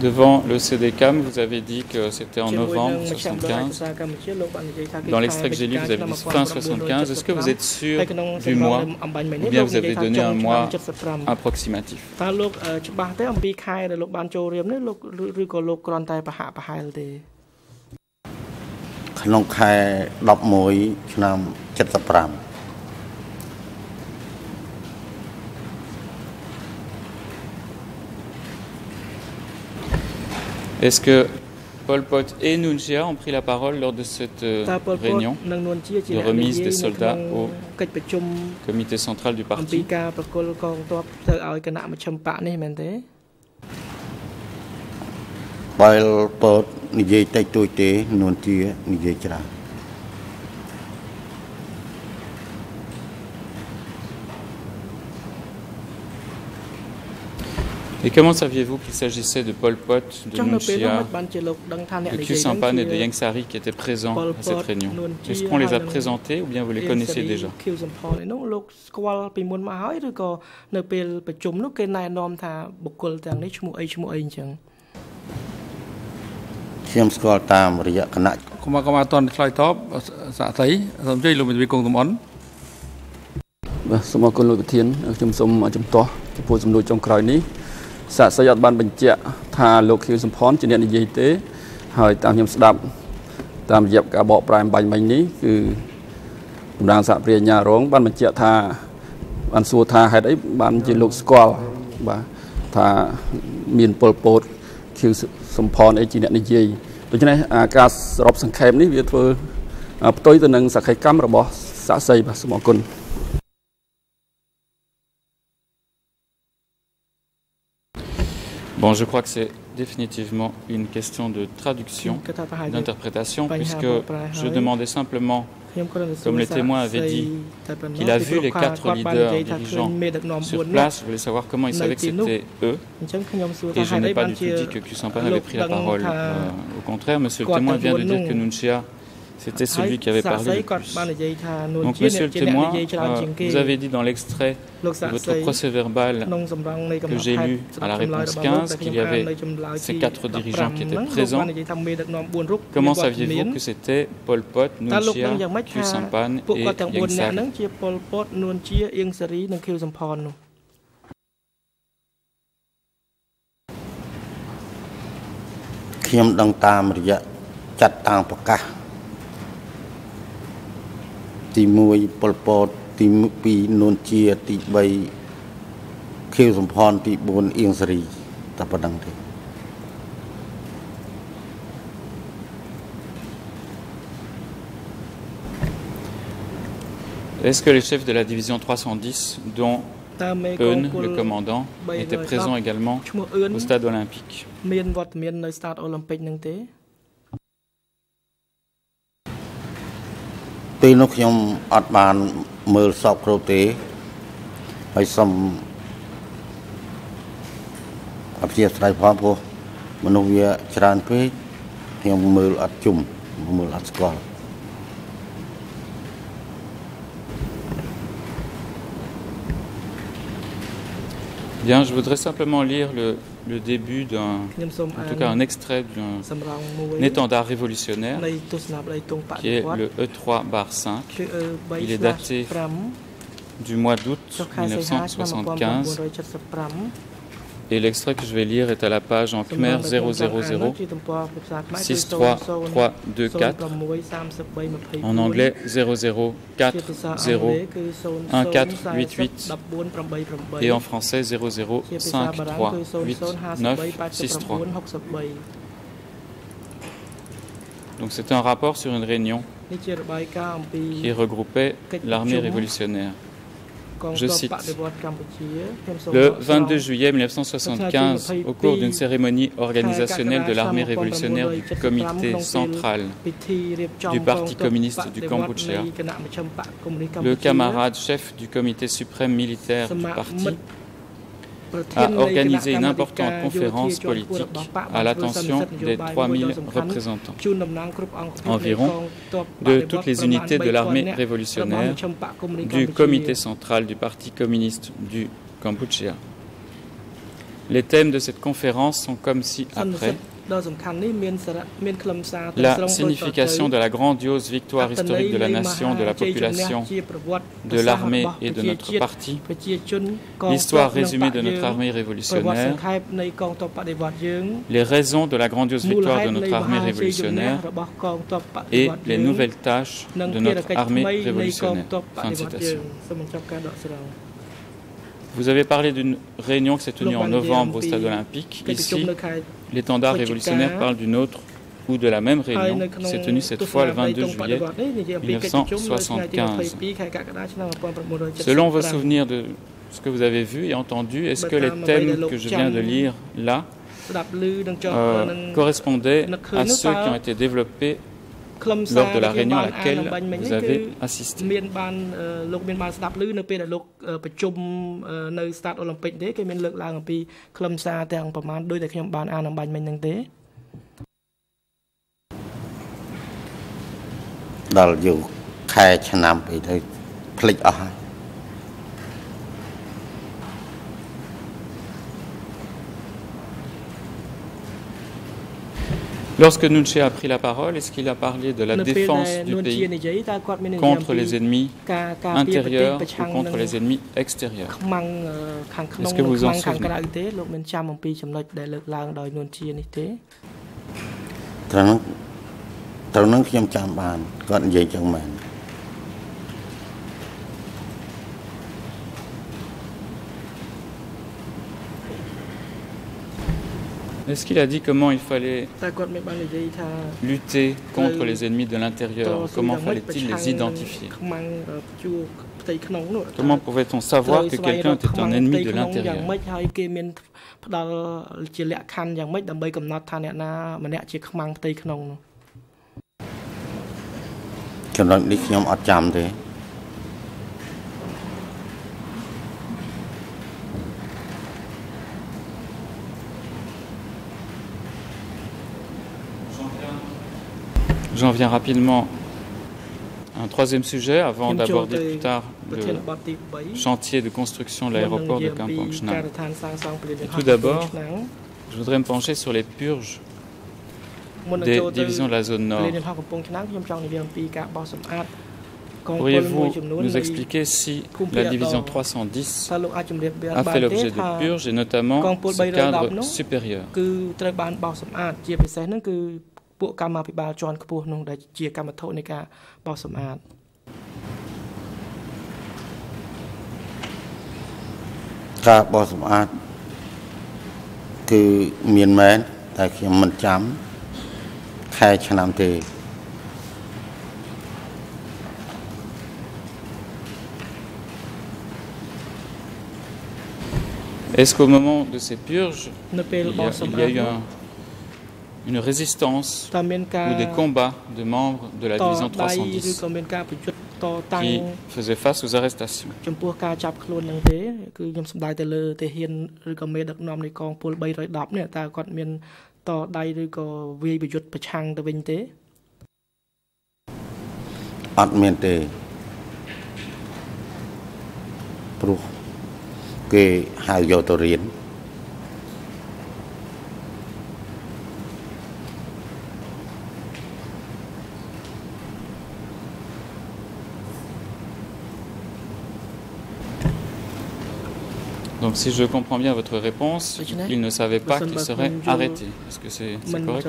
Devant le CDCAM, vous avez dit que c'était en novembre 1975. Dans l'extrait que j'ai lu, vous avez dit fin 1975. Est-ce que vous êtes sûr du mois ou bien vous avez donné un mois approximatif? Est-ce que Pol Pot et Nuon Chea ont pris la parole lors de cette réunion de remise des soldats au comité central du parti? Pol Pot niye tay tôi te Nuon Chea niye chra. Et comment saviez-vous qu'il s'agissait de Pol Pot, de Nuon Chea, de Samoeurn et de Ieng Sary qui étaient présents à cette réunion? Est-ce qu'on les a présentés ou bien vous les connaissiez déjà? Xã sẽ dọn ban bình chợ thà lục hiệu sầm phón trên điện y tế hỏi tam nhâm đạp tam dẹp cả bộ prime bánh bánh níคือđang xã bìa nhà rong ban bình chợ thà ban xua thà hay đấy ban chỉ lục squall và thà miền Pol Pot hiệu sầm phón ấy trên điện y đối với nàyการรบสังเกตนี้việc vừa tôi từ nâng xã khai cam rồi bỏ xã xây và số con. Bon, je crois que c'est définitivement une question de traduction, d'interprétation, puisque je demandais simplement, comme les témoins avaient dit, qu'il a vu les 4 leaders dirigeants sur place. Je voulais savoir comment ils savaient que c'était eux. Et je n'ai pas du tout dit que Samoeurn avait pris la parole. Au contraire, monsieur le témoin vient de dire que Nuon Chea, c'était celui qui avait parlé le plus. Donc, monsieur le témoin, vous avez dit dans l'extrait de votre procès-verbal que j'ai lu à la réponse 15 qu'il y avait ces 4 dirigeants qui étaient présents. Comment saviez-vous que c'était Pol Pot, Nuon Chea, Samoeurn et Ieng Sary? Khiêm đang tam rịa chặt tang pakah. Tí 1 Pol Pot, tí 2 Nuon Chea, tí 3 Khieu Samoeurn, tí 4 Ieng Sary. Ta padang thế. Est-ce que les chefs de la division 310, dont Eun, le commandant, étaient présents également au stade olympique? Tuy nóខ្ញុំអត់បានមើលសពគ្រូទេហើយសូមអព្យាស្រ័យផងព្រោះមនុស្សវាច្រើនពេកខ្ញុំមើលអត់ជុំមើលអត់ស្គាល់ Bien, je voudrais simplement lire le début en tout cas un extrait d'un étendard révolutionnaire qui est le E3/5. Il est daté du mois d'août 1975 et l'extrait que je vais lire est à la page en Khmer 000 63324 en anglais 00401488 et en français 00538963. Donc c'était un rapport sur une réunion qui regroupait l'armée révolutionnaire. Je cite, le 22 juillet 1975, au cours d'une cérémonie organisationnelle de l'armée révolutionnaire du comité central du Parti communiste du Cambodge, le camarade chef du comité suprême militaire du parti a organisé une importante conférence politique à l'attention des 3000 représentants environ de toutes les unités de l'armée révolutionnaire du comité central du Parti communiste du Cambodge. Les thèmes de cette conférence sont comme ci-après. La signification de la grandiose victoire historique de la nation, de la population, de l'armée et de notre parti, l'histoire résumée de notre armée révolutionnaire, les raisons de la grandiose victoire de notre armée révolutionnaire et les nouvelles tâches de notre armée révolutionnaire. Fin de citation. Vous avez parlé d'une réunion qui s'est tenue en novembre au stade olympique. Ici, l'étendard révolutionnaire parle d'une autre ou de la même réunion qui s'est tenue cette fois le 22 juillet 1975. Selon vos souvenirs de ce que vous avez vu et entendu, est-ce que les thèmes que je viens de lire là correspondaient à ceux qui ont été développés lors de la réunion à laquelle vous avez assisté? Lorsque Nunche a pris la parole, est-ce qu'il a parlé de la défense du pays contre les ennemis intérieurs ou contre les ennemis extérieurs? Est-ce que vous en souvenez? Est-ce qu'il a dit comment il fallait lutter contre les ennemis de l'intérieur? Comment fallait-il les identifier? Comment pouvait-on savoir que quelqu'un était un ennemi de l'intérieur? J'en viens rapidement à un troisième sujet avant d'aborder plus tard le chantier de construction de l'aéroport de Kampong Chhnang. Tout d'abord, je voudrais me pencher sur les purges des divisions de la zone nord. Pourriez-vous nous expliquer si la division 310 a fait l'objet de purges et notamment ce cadre supérieur? Est-ce qu'au moment de ces purges, il y a eu une résistance ou des combats de membres de la division 310 qui faisaient face aux arrestations? Donc si je comprends bien votre réponse, il ne savait pas qu'il serait arrêté. Est-ce que c'est correct?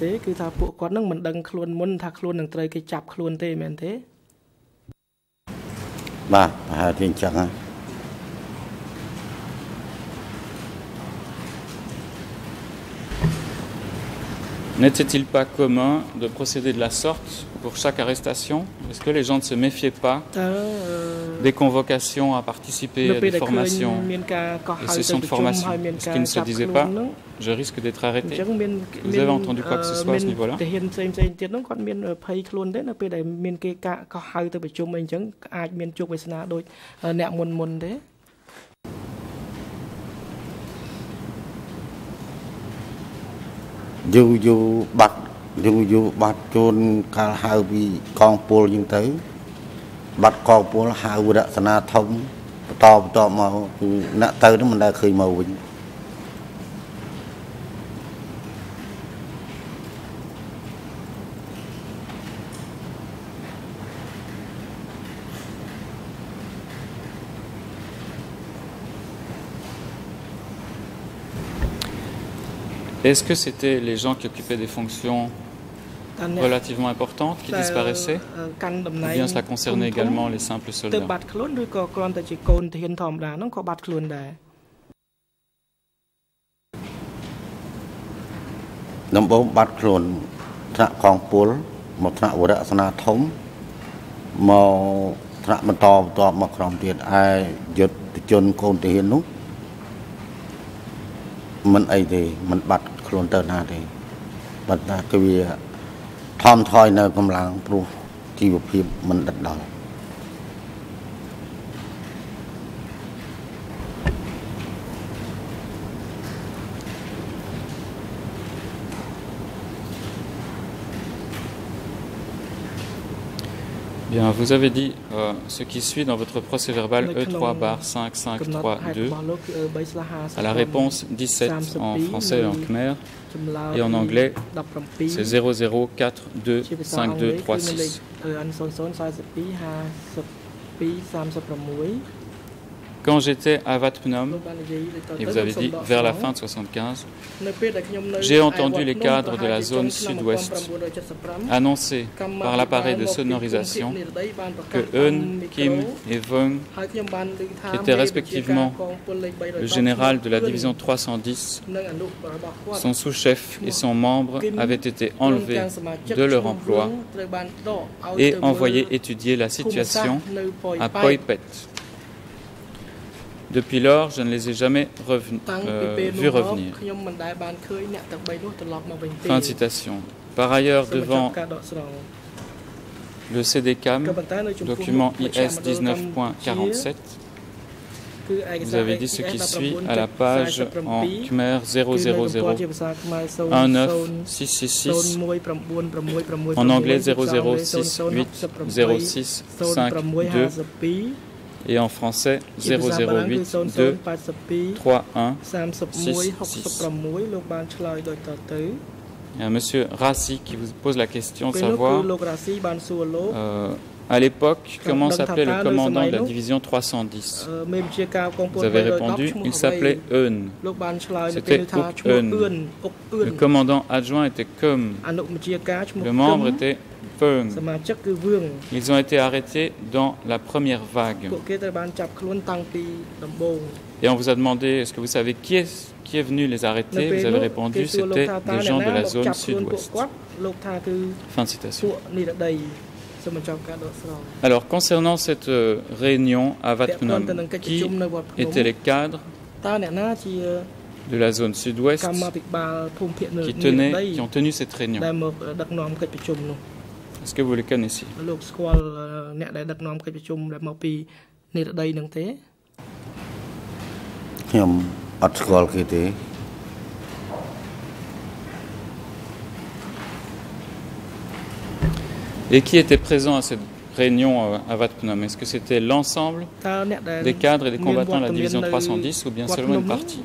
N'était-il pas commun de procéder de la sorte pour chaque arrestation? Est-ce que les gens ne se méfiaient pas des convocations à participer à des formations, des sessions de formation? Est-ce qu'ils ne se disaient pas « je risque d'être arrêté » ? Vous avez entendu quoi que ce soit à ce niveau-là? dù bắt chôn cả hai vị con pol như thế bắt con pol hai vị đã sana thông to mà nã tới đó mình đã khơi màu vĩnh Est-ce que c'était les gens qui occupaient des fonctions relativement importantes qui disparaissaient, ou bien cela concernait également les simples soldats? Mình ấy thì mình bắt luôn tới nào thì bắt ra cái việc thom thoi nơi công làng pro chi vụ phim mình đặt đầu. Bien, vous avez dit ce qui suit dans votre procès-verbal E3/5532 à la réponse 17 en français et en khmer, et en anglais c'est 00425236. Quand j'étais à Wat Phnom, et vous avez dit vers la fin de 1975, j'ai entendu les cadres de la zone sud-ouest annoncer par l'appareil de sonorisation que Eun, Kim et Vung, qui étaient respectivement le général de la division 310, son sous-chef et son membre, avaient été enlevés de leur emploi et envoyés étudier la situation à Poi Pet. Depuis lors, je ne les ai jamais vus revenir. Fin de citation. Par ailleurs, devant le CDCAM, document IS 19.47, vous avez dit ce qui suit à la page en Khmer 000196666, en anglais 00680652, et en français 008231666. Il y a M. Rassi qui vous pose la question de savoir, à l'époque, comment s'appelait le commandant de la division 310? Vous avez répondu, il s'appelait Eun. C'était Uk Eun. Le commandant adjoint était Chum. Le membre était Pung. Ils ont été arrêtés dans la première vague. Et on vous a demandé, est-ce que vous savez qui est venu les arrêter? Vous avez répondu, c'était des gens de la zone sud-ouest. Fin de citation. Alors, concernant cette réunion à Wat Phnom, qui étaient les cadres de la zone sud-ouest qui ont tenu cette réunion? Est-ce que vous les connaissez? Et qui était présent à cette réunion à Wat Phnom? Est-ce que c'était l'ensemble des cadres et des combattants de la division 310 ou bien seulement une partie?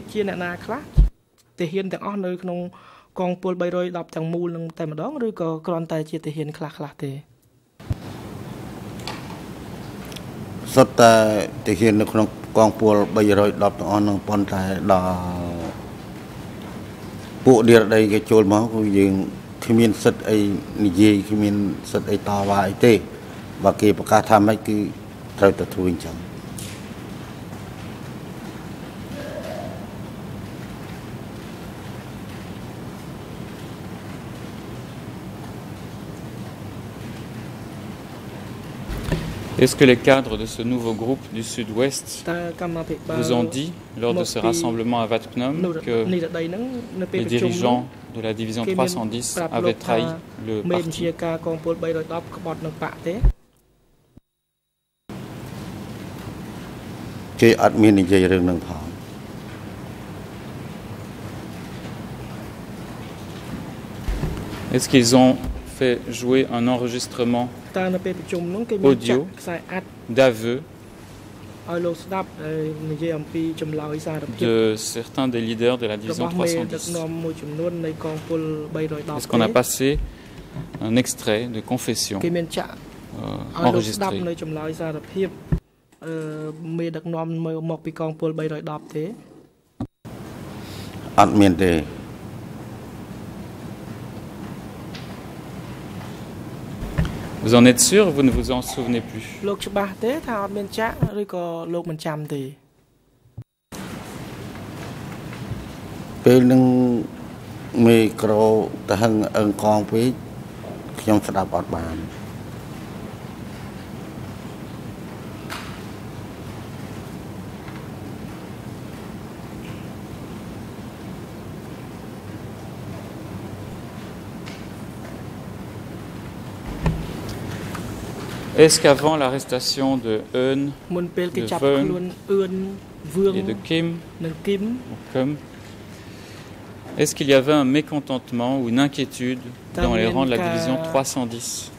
Khi miền sật ấy gì khi miền sật ấy to và ấy tê và kỳ bậc ca tham ấy cứ theo tập thu hình chẳng. Est-ce que les cadres de ce nouveau groupe du Sud-Ouest vous ont dit, lors de ce rassemblement à Wat Phnom, que les dirigeants de la division 310 avaient trahi le parti? Est-ce qu'ils ont fait jouer un enregistrement audio d'aveu de certains des leaders de la division 310? Est-ce qu'on a passé un extrait de confession enregistré? Vous en êtes sûr ou vous ne vous en souvenez plus? លោកច្បាស់ទេថាអត់មានចាក់ឬក៏លោកមិនចាំទេពេលនឹងមេក្រូទៅហឹងអឹងកងពេកខ្ញុំស្ដាប់អត់បាន Est-ce qu'avant l'arrestation de Eun, de Veung et de Kim, est-ce qu'il y avait un mécontentement ou une inquiétude dans les rangs de la division 310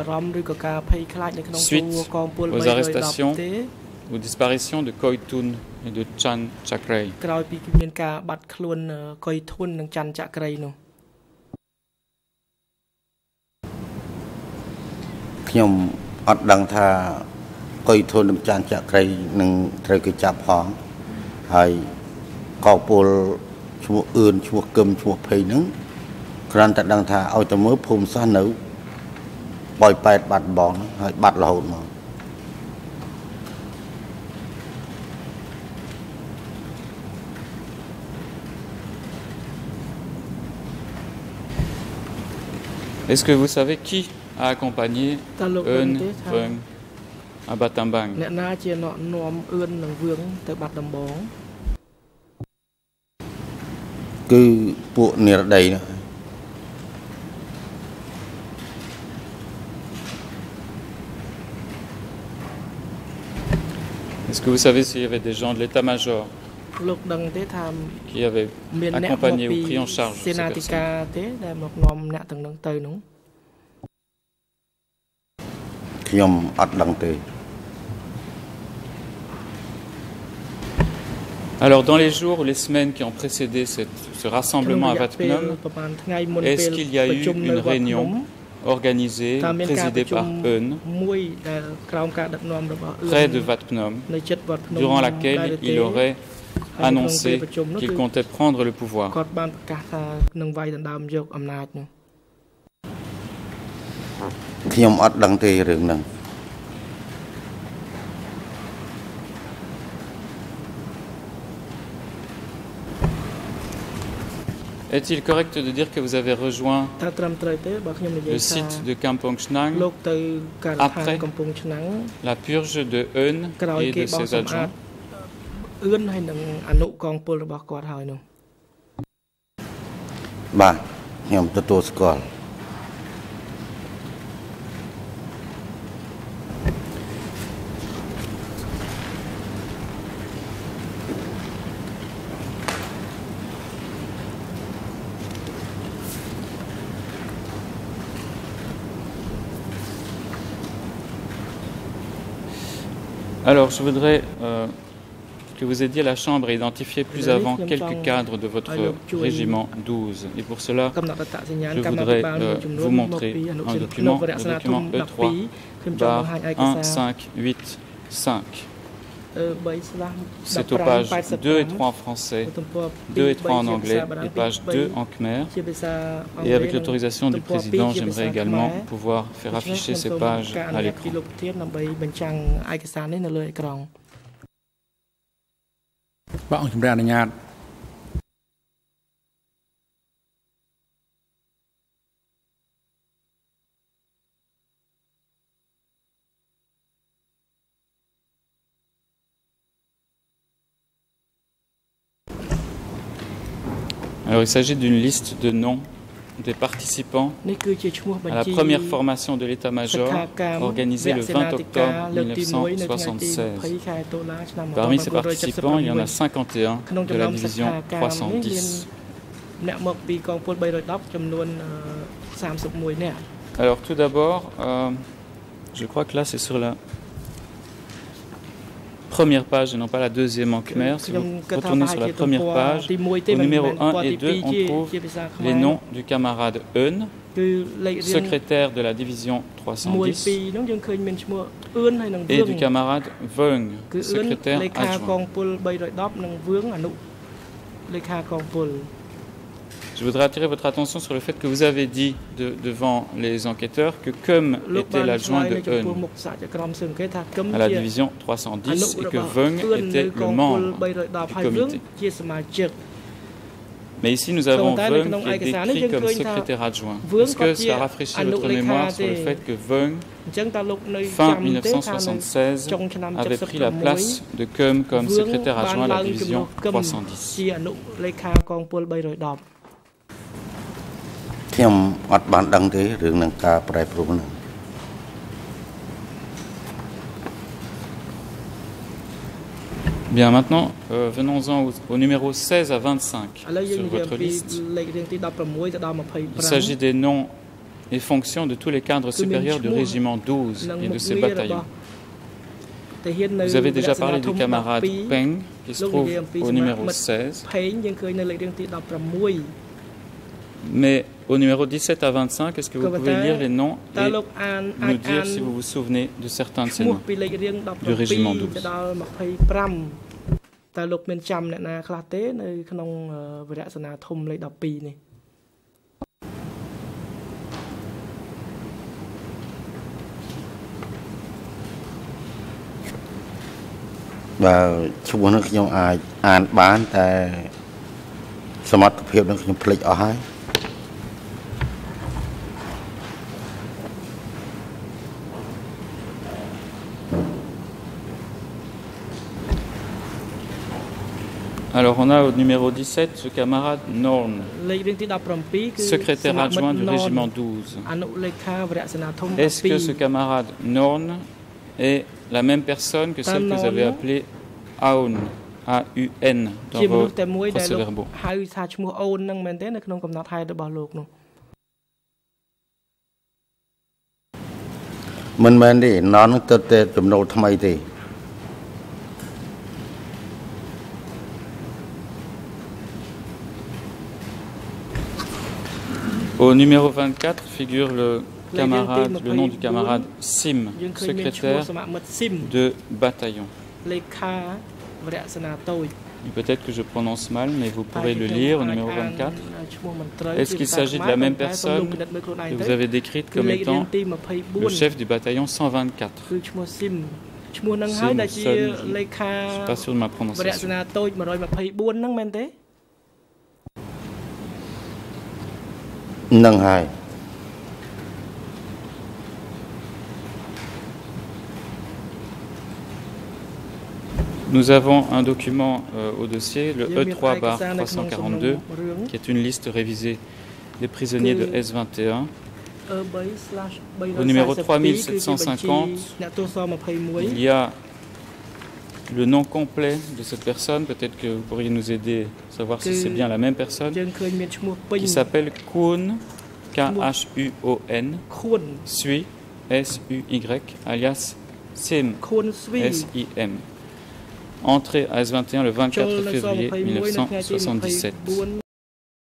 suite aux arrestations ou disparitions de Khoi Thun et de Chan Chakrey? ក្រោយពីមានការបាត់ខ្លួនកុយធុននិងច័ន្ទចក្រៃនោះខ្ញុំអត់ដឹងថាកុយធុននឹងចានចក្រៃនឹងត្រូវគេចាប់ផងហើយកោពលឈ្មោះអឿនឈ្មោះគឹមឈ្មោះភ័យហ្នឹងគ្រាន់តែដឹងថាឲ្យទៅមើលភូមិសាស្ត្រនៅបយប៉ែតបាត់បងហើយបាត់រហូតមក Est-ce que vous savez qui a accompagné Eun, Veung à Battambang? អ្នកណាជាអ្នកនាំអឿននិងវឿងទៅបាត់ដំបងគឺពួកនិរដីនោះ Est-ce que vous savez s'il y avait des gens de l'état-major លោក ដឹងទេថា qui avaient មានអ្នក accompagné ou pris en charge សេ ces នាធិការ personnes? ទេដែលមកនាំអ្នកទាំងនោះទៅនោះខ្ញុំអត់ដឹងទេ Alors, dans les jours ou les semaines qui ont précédé ce rassemblement à Vatpnom, est-ce qu'il y a eu une réunion organisée, présidée par Eun, près de Vatpnom, durant laquelle il aurait annoncé qu'il comptait prendre le pouvoir? គាត់បានប្រកាសថានឹងវាយដណ្ដើមយកអំណាចនោះខ្ញុំអត់ដឹងទេរឿងហ្នឹង Est-il correct de dire que vous avez rejoint តើត្រឹមត្រូវទេបើខ្ញុំនិយាយ le ថា site de Kampong Chnang លោកទៅការដ្ឋានកំពង់ឆ្នាំង la purge de Eun ក្រោយ et គេ de បោះ ses សម្អាត adjoints? អឿនហើយនឹងអនុកងពលរបស់គាត់ហើយនោះបាទខ្ញុំទទួលស្គាល់ Alors, je voudrais que vous aidiez la Chambre à identifier plus avant quelques cadres de votre régiment 12. Et pour cela, je voudrais vous montrer un document, le document E3, barre 1585. C'est aux pages 2 et 3 en français, 2 et 3 en anglais et page 2 en khmer. Et avec l'autorisation du président, j'aimerais également pouvoir faire afficher ces pages à l'écran. Alors, il s'agit d'une liste de noms des participants à la première formation de l'état-major organisée le 20 octobre 1976. Parmi ces participants, il y en a 51 de la division 310. Alors, tout d'abord, je crois que là, c'est sur la première page et non pas la deuxième en khmer. Si vous retournez sur la première page, au numéro 1 et 2, on trouve les noms du camarade Eun, secrétaire de la division 310, et du camarade Veung, secrétaire adjoint. Je voudrais attirer votre attention sur le fait que vous avez dit devant les enquêteurs que Chum était l'adjoint de Eun à la division 310 et que Vung était le membre du comité. Mais ici, nous avons Vung qui est décrit comme secrétaire adjoint. Est-ce que cela rafraîchit votre mémoire sur le fait que Vung, fin 1976, avait pris la place de Chum comme secrétaire adjoint à la division 310? ខ្ញុំអត់បានដឹងទេរឿងនឹងការប្រែប្រួលហ្នឹង Bien, maintenant, venons-en au numéro 16 à 25 sur votre liste. Il s'agit des noms et fonctions de tous les cadres supérieurs du régiment 12 et de ses bataillons. Vous avez déjà parlé du camarade Peng, qui se trouve au numéro 16. Mais au numéro 17 à 25, est-ce que vous pouvez lire les noms et nous dire si vous vous souvenez de certains de ces noms du régiment 12? តើលោកមានចាំអ្នកណាខ្លះទេនៅក្នុងវរៈសេនាធំលេខ 12 នេះបើឈ្មោះនោះខ្ញុំអាចអានបានតែសមត្ថភាពនឹងខ្ញុំភ្លេចអស់ហើយ Alors on a au numéro 17 ce camarade Norn, secrétaire adjoint du régiment 12. Est-ce que ce camarade Norn est la même personne que celle que vous avez appelée Aun, A-U-N, dans vos procès-verbaux? ហៅថាឈ្មោះអូននឹងមែនទេនៅក្នុងកំណត់ហេតុរបស់លោកនោះមិនមែនទេណននឹងទៅតែចំណូលថ្មីទេ Au numéro 24 figure le nom du camarade Sim, secrétaire de bataillon. Et peut-être que je prononce mal, mais vous pourrez le lire au numéro 24. Est-ce qu'il s'agit de la même personne que vous avez décrite comme étant le chef du bataillon 124? Sim, je ne suis pas sûr de ma prononciation. Nous avons un document au dossier, le E3/342, qui est une liste révisée des prisonniers de S21. Au numéro 3750, il y a le nom complet de cette personne. Peut-être que vous pourriez nous aider à savoir si c'est bien la même personne, qui s'appelle Khun, K-H-U-O-N, Sui, S-U-Y, alias Sim, S-I-M. Entré à S21 le 24 février 1977.